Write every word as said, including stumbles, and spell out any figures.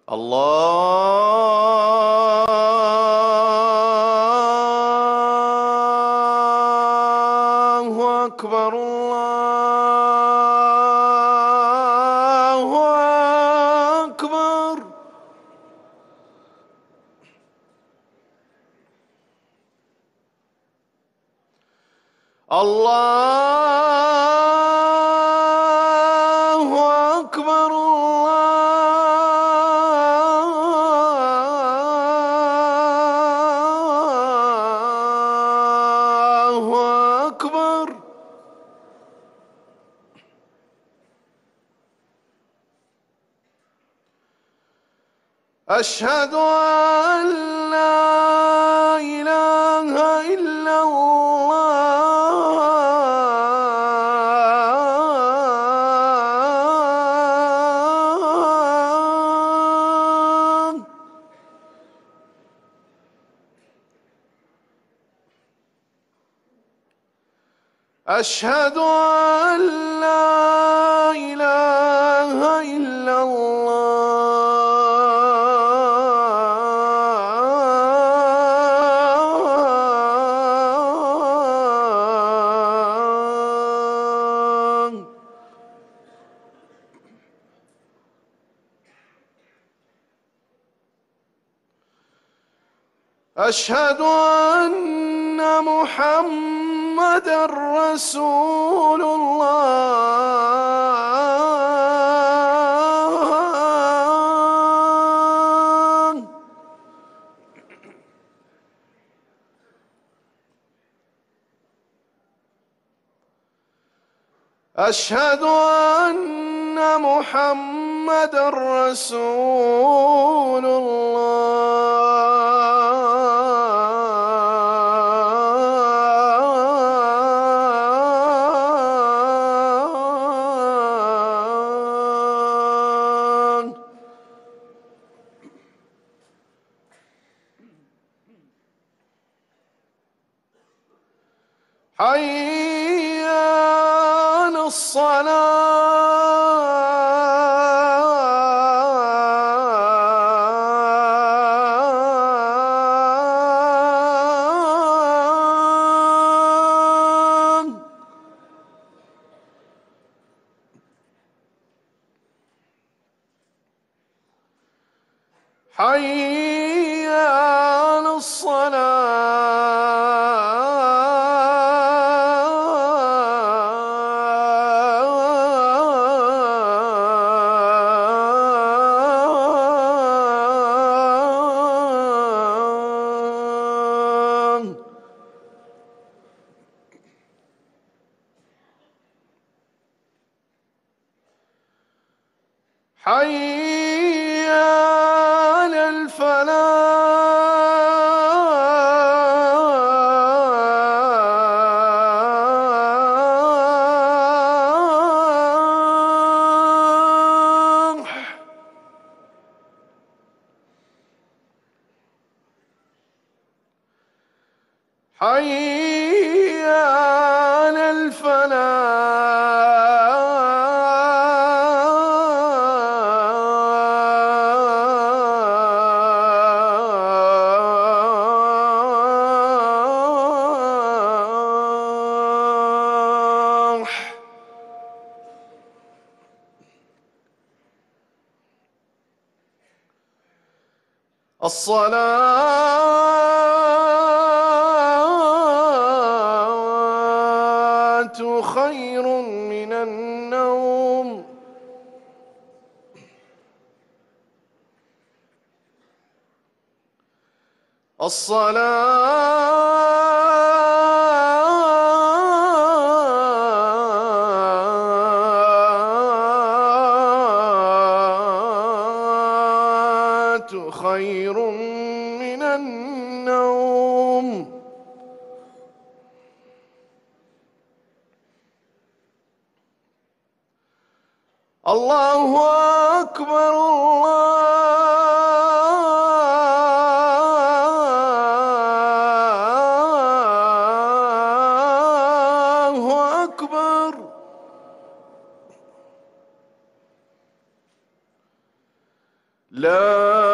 الله أكبر الله أكبر. الله أكبر الله أكبر. أشهد أن لا إله إلا الله. أشهد أن لا إله إلا الله. أشهد أن محمدًا رسول الله. أشهد أن محمدًا رسول الله. حي على الصلاة. حي على الصلاة. حي على الفلاح. حي على الفلاح. الصلاة خير من النوم. الصلاة خير من النوم. الله أكبر الله أكبر. لا